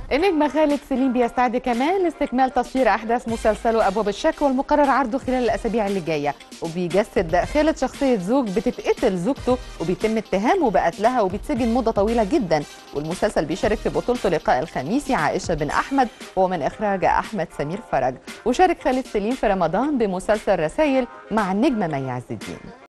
النجم خالد سليم بيستعد كمان لاستكمال تصوير أحداث مسلسله أبواب الشك، والمقرر عرضه خلال الأسابيع اللي جاية. وبيجسد خالد شخصية زوج بتتقتل زوجته وبيتم اتهامه بقتلها وبيتسجن مدة طويلة جدا. والمسلسل بيشارك في بطولته لقاء الخميسي عائشة بن أحمد، وهو من إخراج أحمد سمير فرج. وشارك خالد سليم في رمضان بمسلسل رسائل مع النجمة مي عز الدين.